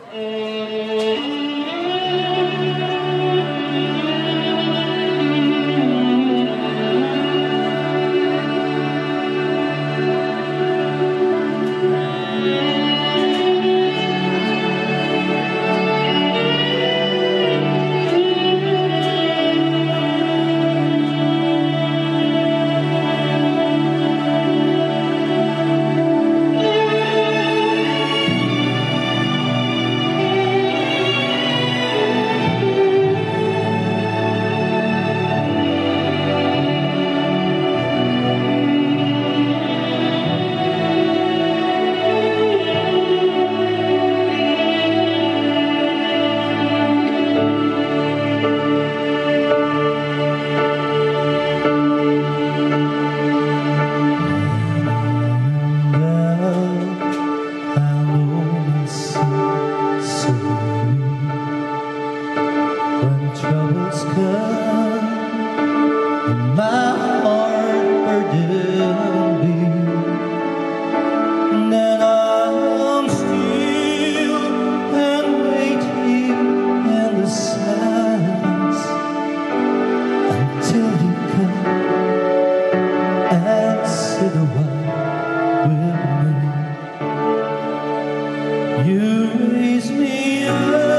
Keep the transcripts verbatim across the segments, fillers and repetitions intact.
Troubles come and my heart burdened be, and then I'm still and waiting in the silence until you come and sit a while with me. You raise me up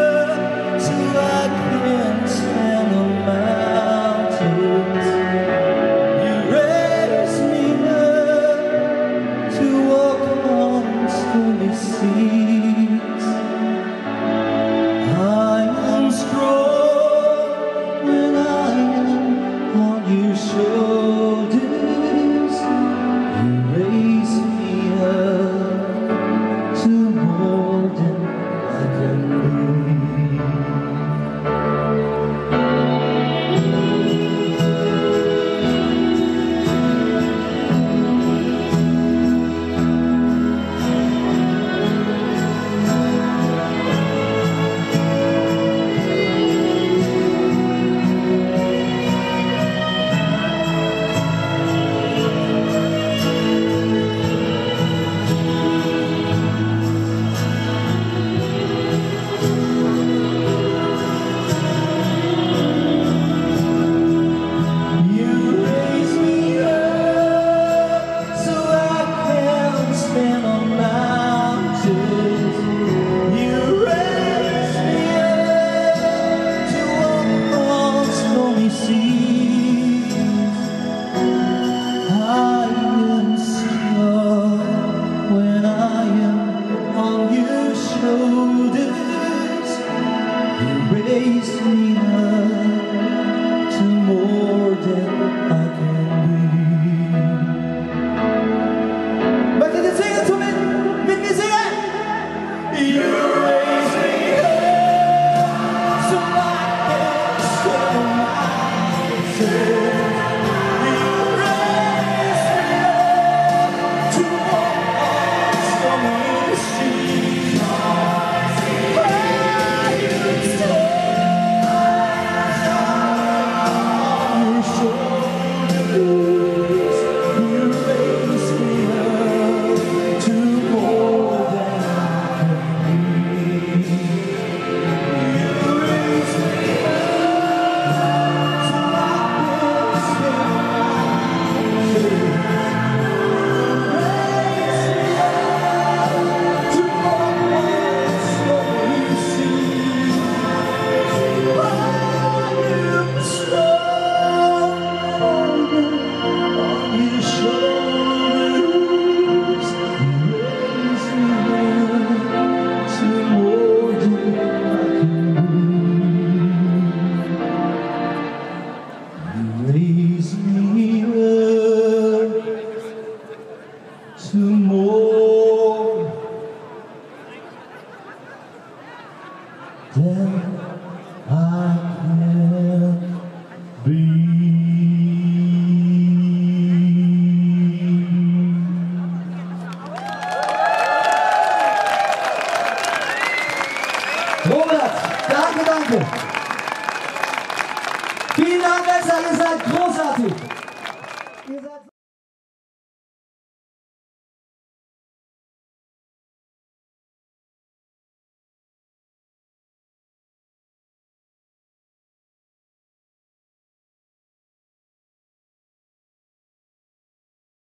raise me up to more than I can be. Möchtet ihr singen zu mir? Mit mir singen? You raise me up so I can stand on myself. Raise me up to more than I can be. Robert, danke, danke. Vielen Dank, Messer, ihr seid großartig. Ihr seid